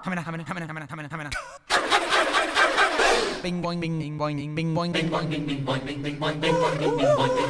Bing boing bing bing boing bing boing bing boing bing boing bing boing bing boing bing boing bing boing bing boing.